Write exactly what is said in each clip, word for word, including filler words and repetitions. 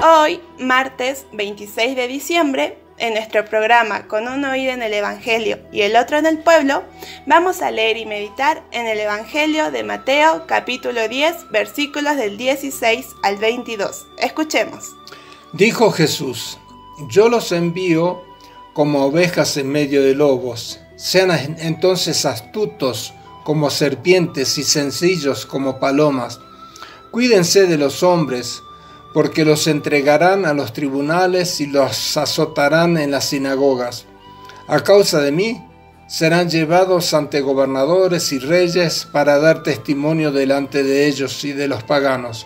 Hoy, martes veintiséis de diciembre, en nuestro programa Con un oído en el Evangelio y el otro en el pueblo, vamos a leer y meditar en el Evangelio de Mateo, capítulo diez, versículos del dieciséis al veintidós. Escuchemos. Dijo Jesús: yo los envío como ovejas en medio de lobos. Sean entonces astutos como serpientes y sencillos como palomas. Cuídense de los hombres, porque los entregarán a los tribunales y los azotarán en las sinagogas. A causa de mí, serán llevados ante gobernadores y reyes para dar testimonio delante de ellos y de los paganos.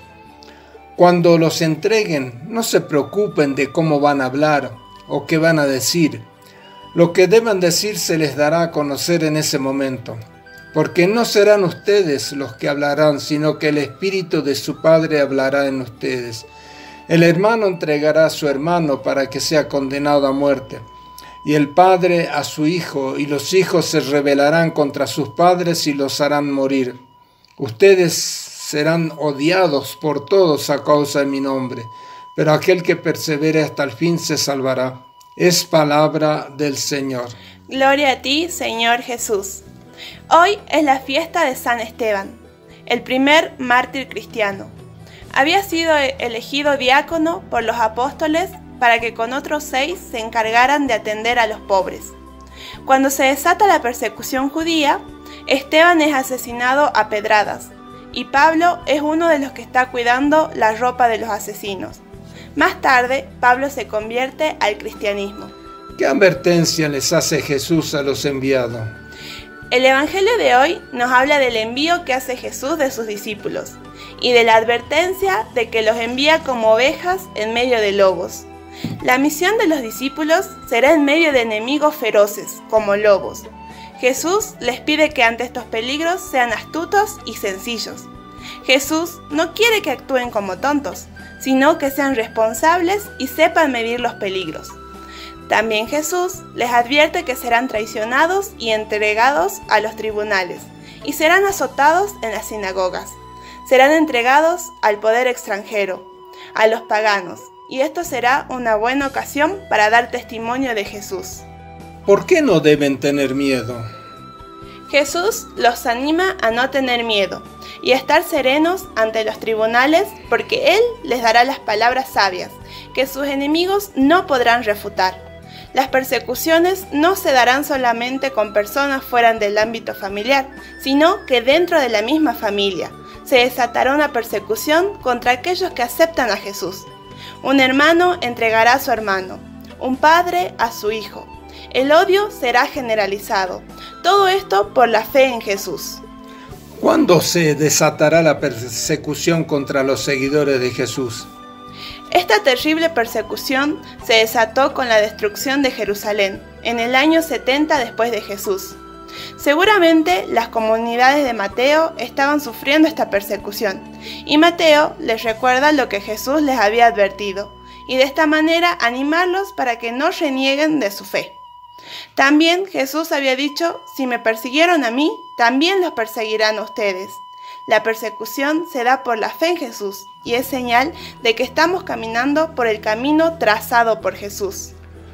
Cuando los entreguen, no se preocupen de cómo van a hablar o qué van a decir. Lo que deban decir se les dará a conocer en ese momento, porque no serán ustedes los que hablarán, sino que el Espíritu de su Padre hablará en ustedes. El hermano entregará a su hermano para que sea condenado a muerte, y el padre a su hijo, y los hijos se rebelarán contra sus padres y los harán morir. Ustedes serán odiados por todos a causa de mi nombre, pero aquel que persevere hasta el fin se salvará. Es palabra del Señor. Gloria a ti, Señor Jesús. Hoy es la fiesta de San Esteban, el primer mártir cristiano. Había sido elegido diácono por los apóstoles para que con otros seis se encargaran de atender a los pobres. Cuando se desata la persecución judía, Esteban es asesinado a pedradas, y Pablo es uno de los que está cuidando la ropa de los asesinos. Más tarde, Pablo se convierte al cristianismo. ¿Qué advertencia les hace Jesús a los enviados? El Evangelio de hoy nos habla del envío que hace Jesús de sus discípulos y de la advertencia de que los envía como ovejas en medio de lobos. La misión de los discípulos será en medio de enemigos feroces, como lobos. Jesús les pide que ante estos peligros sean astutos y sencillos. Jesús no quiere que actúen como tontos, sino que sean responsables y sepan medir los peligros. También Jesús les advierte que serán traicionados y entregados a los tribunales, y serán azotados en las sinagogas. Serán entregados al poder extranjero, a los paganos, y esto será una buena ocasión para dar testimonio de Jesús. ¿Por qué no deben tener miedo? Jesús los anima a no tener miedo y a estar serenos ante los tribunales, porque Él les dará las palabras sabias que sus enemigos no podrán refutar. Las persecuciones no se darán solamente con personas fuera del ámbito familiar, sino que dentro de la misma familia se desatará una persecución contra aquellos que aceptan a Jesús. Un hermano entregará a su hermano, un padre a su hijo. El odio será generalizado. Todo esto por la fe en Jesús. ¿Cuándo se desatará la persecución contra los seguidores de Jesús? Esta terrible persecución se desató con la destrucción de Jerusalén, en el año setenta después de Jesús. Seguramente las comunidades de Mateo estaban sufriendo esta persecución, y Mateo les recuerda lo que Jesús les había advertido, y de esta manera animarlos para que no renieguen de su fe. También Jesús había dicho: si me persiguieron a mí, también los perseguirán a ustedes. La persecución se da por la fe en Jesús y es señal de que estamos caminando por el camino trazado por Jesús.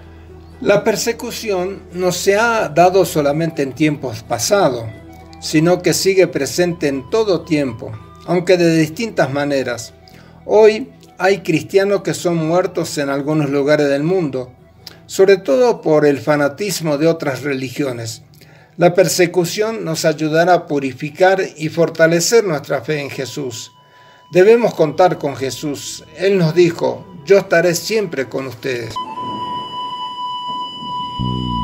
La persecución no se ha dado solamente en tiempos pasados, sino que sigue presente en todo tiempo, aunque de distintas maneras. Hoy hay cristianos que son muertos en algunos lugares del mundo, sobre todo por el fanatismo de otras religiones. La persecución nos ayudará a purificar y fortalecer nuestra fe en Jesús. Debemos contar con Jesús. Él nos dijo: yo estaré siempre con ustedes.